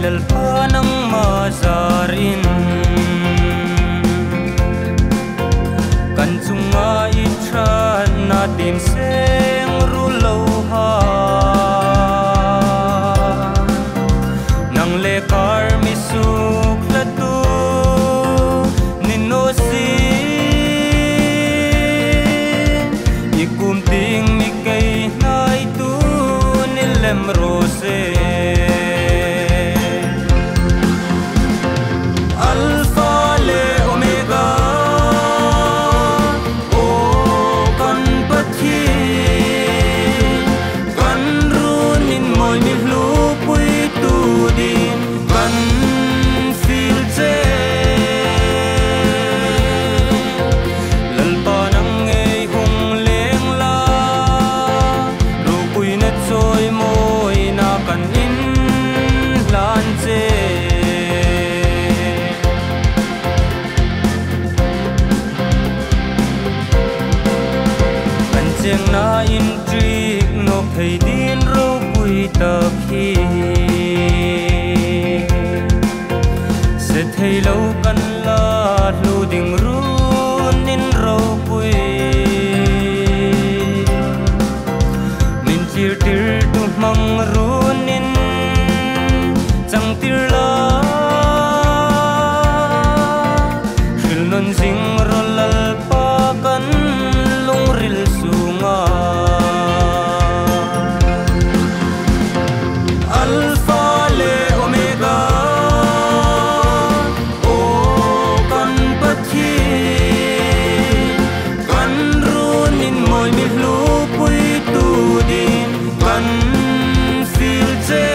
lalpa ng mazarin Kansunga itran natin seng rulauha Nang lekar misuk latu ninosi Ikumting mikay na itu nilem rose na in trik no thầy din ro bụi tập khi sẽ thầy lâu căn la lu đình ru nín ro bụi min chia tir tu mang ru nín chẳng tir la khil non sing ro lal pa kan lung ril Alpha le Omega O kan pathi kan runin moi mi lu pui tu din kan fil che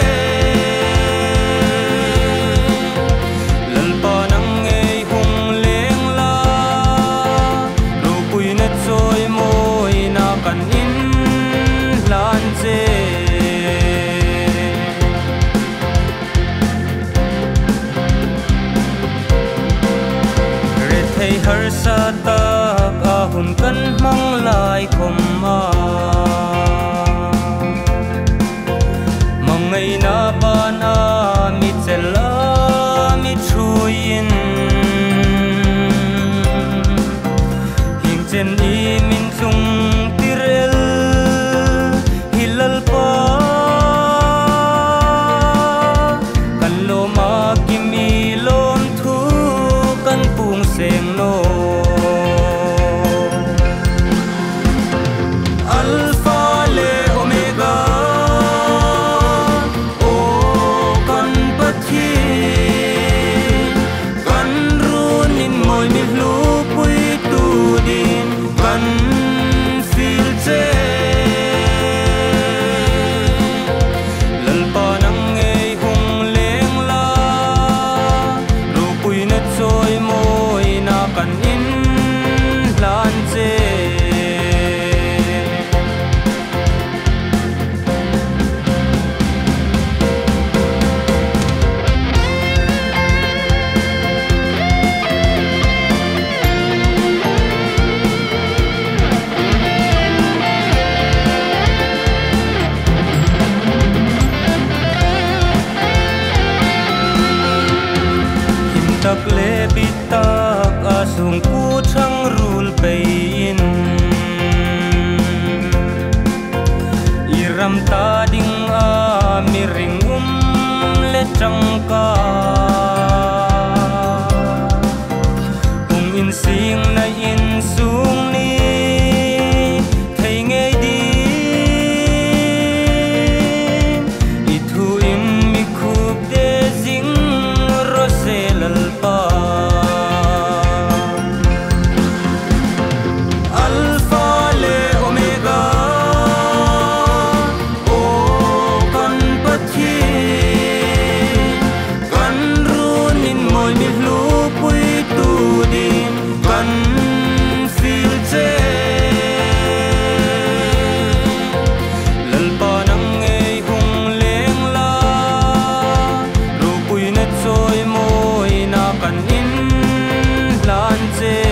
lalpa nang ei hung leng la lu pui na choi moi na kan in lan che thầy har sa tak ahun kan mang lai khom ma mangai na ban a mi chela mi thuin hing chen i min chung tirel hilal pa kan lo ma kimi lom thu kan pung seng no Alpha le Omega O kan pathi kan runin moi mi lu pui tu din kan fil che lalpa nang ei hung leng la lu pui na choi moi na kan in lan che tak le bitak asung ku thang rul pein iram ta ding a miring le changka in sing na in sung ni thei nge di I thu in mi khup de jing ro se lalpa Alpha le Omega O kan pathi kan runin moi mi lu pui tu din kan fil che lalpa nang ei hung leng la ru pui na choi moi na kan in lan che